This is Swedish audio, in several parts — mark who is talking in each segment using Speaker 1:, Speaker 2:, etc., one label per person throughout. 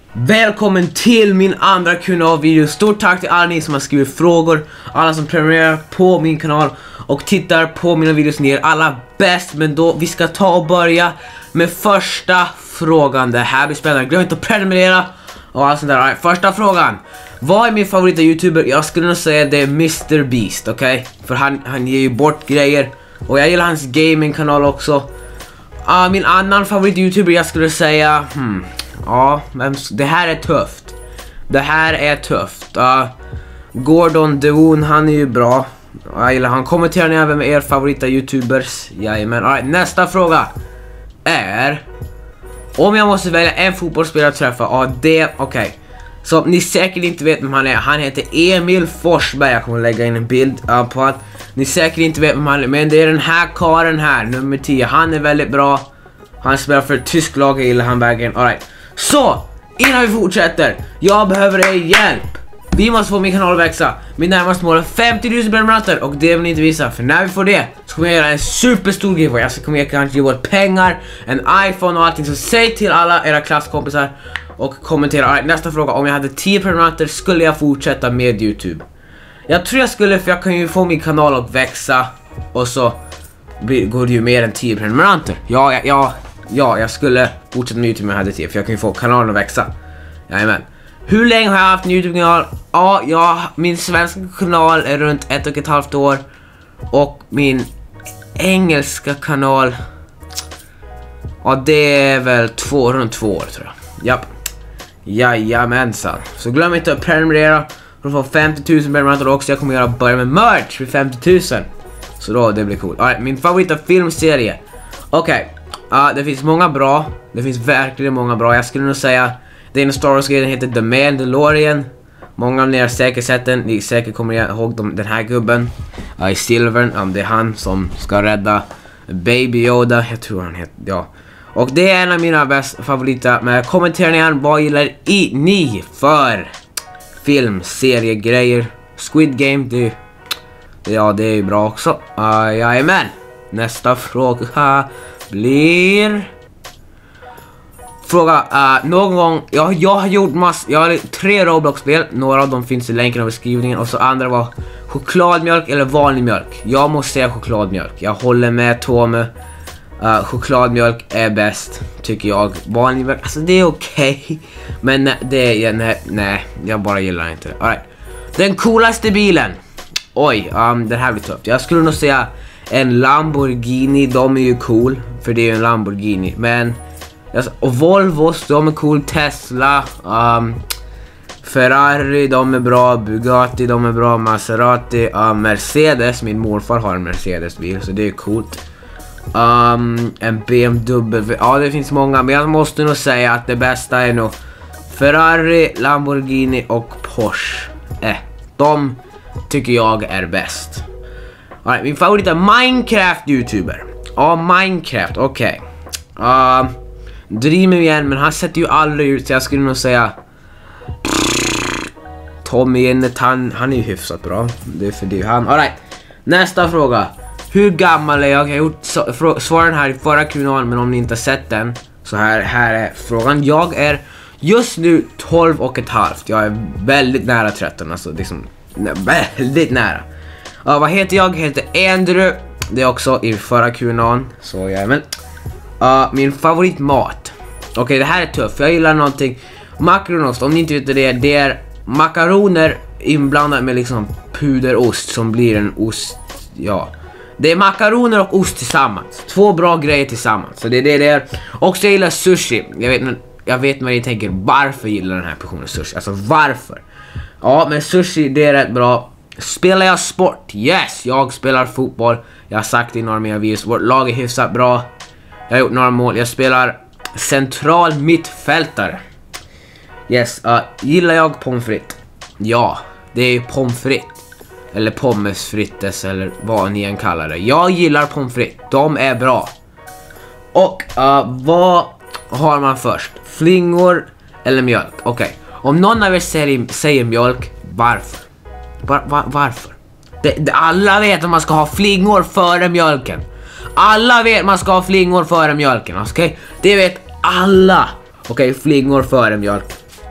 Speaker 1: Välkommen till min andra Q&A-video. Stort tack till alla ni som har skrivit frågor, alla som prenumererar på min kanal och tittar på mina videos. Ni är alla bäst, men då vi ska ta och börja med första frågan. Det här blir spännande. Glöm inte att prenumerera och allt sånt där. Right, första frågan. Vad är min favorita YouTuber? Jag skulle nog säga det är Mr. Beast, okej? För han ger ju bort grejer och jag gillar hans gaming-kanal också. Min annan favorit YouTuber jag skulle säga ja, men det här är tufft. Det här är tufft. Gordon Devon, han är ju bra. Jag gillar han. Kommenterar ni även med er favorita YouTubers? Jajamän. Alright, nästa fråga är om jag måste välja en fotbollsspelare att träffa. Okej. Så ni säkert inte vet vem han är. Han heter Emil Forsberg. Jag kommer lägga in en bild på att ni säkert inte vet vem han är. Men det är den här karen här, nummer 10. Han är väldigt bra. Han spelar för ett tysk lag. Jag gillar han verkligen. Alright. Så, innan vi fortsätter, jag behöver er hjälp. Vi måste få min kanal att växa. Min närmaste mål är 50 000 prenumeranter och det vill ni inte visa. För när vi får det så kommer jag göra en superstor giveaway. Jag kommer kanske ge bort pengar, en iPhone och allting. Så säg till alla era klasskompisar och kommentera. Alright, nästa fråga. Om jag hade 10 prenumeranter skulle jag fortsätta med YouTube? Jag tror jag skulle, för jag kan ju få min kanal att växa. Och så går det ju mer än 10 prenumeranter. Ja, jag skulle fortsätta med YouTube om jag hade 10. För jag kan ju få kanalen att växa. Jajamän. Hur länge har jag haft en YouTube-kanal? Min svenska kanal är runt 1,5 år. Och min engelska kanal, det är väl runt 2 år tror jag. Japp. Jajamensan. Så glöm inte att prenumerera för att få 50 000 prenumeranter också. Jag kommer börja med merch för 50 000. Så då, det blir coolt. Alright, min favorita filmserie. Okej. Det finns många bra. Det finns verkligen många bra. Jag skulle nog säga det är en Star Wars-grejen, heter The Mandalorian. Många av er har säkert sett den. Ni säkert kommer ihåg den här gubben i silvern. Det är han som ska rädda Baby Yoda. Jag tror han heter, ja. Och det är en av mina bästa favoriter. Men kommentera ni vad gillar ni för film, serie, grejer. Squid Game, det är ju bra också. Jajamän. Nästa fråga blir någon gång jag har gjort jag har 3 Roblox-spel. Några av dem finns i länken i beskrivningen. Och så andra var chokladmjölk eller vanlig mjölk. Jag måste säga chokladmjölk. Jag håller med Tome. Chokladmjölk är bäst tycker jag. Vanlig mjölk, alltså det är okej. Men det är nej, jag bara gillar inte det. All right. Den coolaste bilen. Det här blir tufft. Jag skulle nog säga en Lamborghini. De är ju cool, för det är ju en Lamborghini. Men och Volvos, de är cool. Tesla, Ferrari, de är bra. Bugatti, de är bra. Maserati, Mercedes, min morfar har en Mercedes-bil, så det är coolt. En BMW, det finns många. Men jag måste nog säga att det bästa är nog Ferrari, Lamborghini och Porsche. De tycker jag är bäst. Alright, min favorit är Minecraft-youtuber. Minecraft, okej. Dreamer igen, men han sätter ju aldrig ut. Så jag skulle nog säga Tommy Jennet, han är ju hyfsat bra. Det är för det han. Alright, nästa fråga. Hur gammal är jag? Jag har gjort svaren här i förra kanalen, men om ni inte har sett den, så här är frågan. Jag är just nu 12,5. Jag är väldigt nära 13, alltså liksom väldigt nära. Vad heter jag? Jag heter Andrew. Det är också i förra kanalen. Så jajamän. Min favoritmat. Okej, det här är tufft. Jag gillar någonting. Makaronost, om ni inte vet det är makaroner inblandat med liksom puderost som blir en ost. Ja. Det är makaroner och ost tillsammans. 2 bra grejer tillsammans. Så det är det är. Och så gillar sushi. Jag vet vad ni tänker. Varför gillar den här personen sushi? Alltså varför? Men sushi, det är rätt bra. Spelar jag sport? Yes, jag spelar fotboll. Jag har sagt det i några av mina videos. Vårt lag är hyfsat bra. Jag har gjort några mål. Jag spelar central mittfältare. Yes, gillar jag pommes frites? Ja, det är pommes frites. Eller pommes frites, eller vad ni än kallar det. Jag gillar pommes frites. De är bra. Och vad har man först? Flingor eller mjölk? Okej. Om någon av er säger mjölk, varför? Varför? Alla vet att man ska ha flingor före mjölken. Alla vet man ska ha flingor före mjölken, okej? Det vet alla. Okej, flingor före mjölk.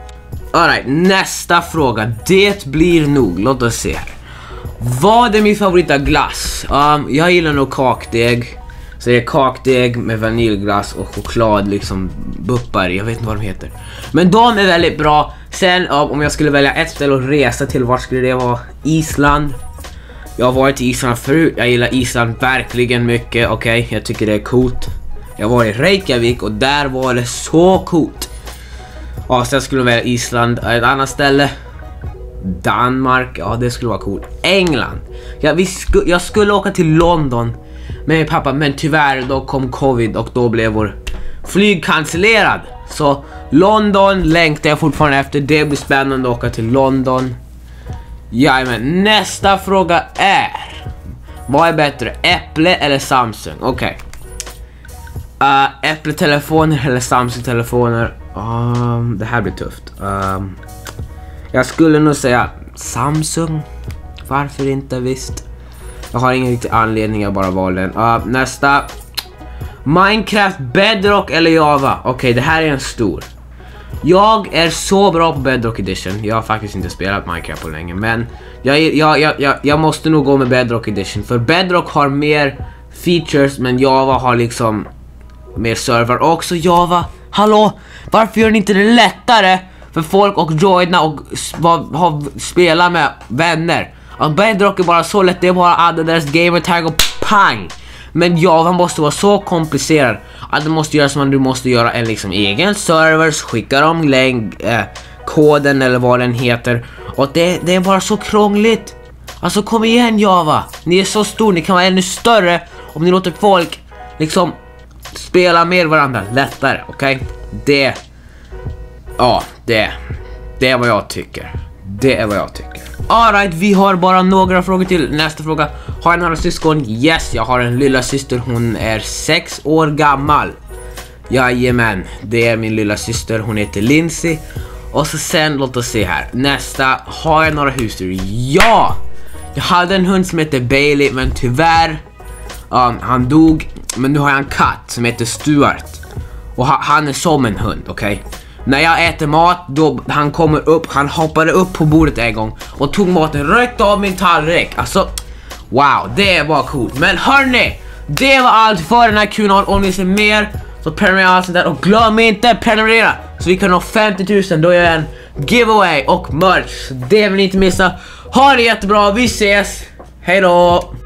Speaker 1: Alright, nästa fråga. Det blir nog, låt oss se här. Vad är min favorita glass? Jag gillar nog kakdeg. Så det är kakdeg med vaniljglass och choklad, liksom buppar, jag vet inte vad de heter. Men de är väldigt bra. Sen om jag skulle välja ett ställe att resa till, var skulle det vara? Island. Jag har varit i Island förut, jag gillar Island verkligen mycket, okej? Jag tycker det är coolt. Jag var i Reykjavik och där var det så coolt. Ja, sen skulle jag välja Island, ett annat ställe. Danmark, ja det skulle vara coolt. England, jag skulle åka till London med min pappa, men tyvärr då kom covid och då blev vår flyg cancellerad. Så London längtar jag fortfarande efter, det blir spännande att åka till London. Jajamän, nästa fråga är: vad är bättre, Apple eller Samsung? Okej. Apple-telefoner eller Samsung-telefoner? Det här blir tufft. Jag skulle nog säga Samsung. Varför inte, visst? Jag har ingen riktig anledning, jag bara valde den. Nästa. Minecraft, Bedrock eller Java? Okej, det här är en stor. Jag är så bra på Bedrock Edition. Jag har faktiskt inte spelat Minecraft på länge, men jag måste nog gå med Bedrock Edition. För Bedrock har mer features, men Java har liksom mer server. Och också Java, hallå, varför gör ni inte det lättare för folk att joina och spela med vänner? Bedrock är bara så lätt, det är bara adda deras gamertag och pang. Men Java måste vara så komplicerad att det måste göra som du måste göra en liksom egen servers, skicka dem koden eller vad den heter. Och det är bara så krångligt. Alltså kom igen Java, ni är så stor, ni kan vara ännu större om ni låter folk liksom spela med varandra lättare, okej? Det är vad jag tycker. Det är vad jag tycker. Alright, vi har bara några frågor till. Nästa fråga. Har jag några syskon? Yes, jag har en lilla syster. Hon är 6 år gammal. Jajamän, det är min lilla syster. Hon heter Lindsay. Och så sen, låt oss se här. Nästa, har jag några husdjur? Ja! Jag hade en hund som heter Bailey, men tyvärr han dog. Men nu har jag en katt som heter Stuart. Och han är som en hund, okej? När jag äter mat, då han kommer upp, han hoppade upp på bordet en gång och tog maten rätt av min tallrik. Alltså, wow, det var coolt. Men hörni, det var allt för den här kanalen. Om ni ser mer, så prenumerera allt sånt där. Och glöm inte prenumerera, så vi kan nå 50 000. Då gör jag en giveaway och merch. Det vill ni inte missa. Ha det jättebra, vi ses. Hej då!